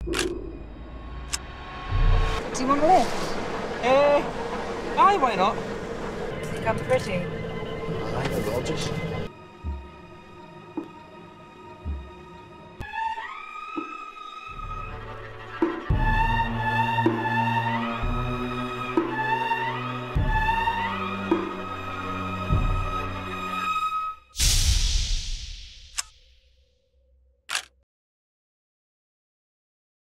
Do you want a lift? Aye, why not? Think I'm pretty? Aye, they're gorgeous.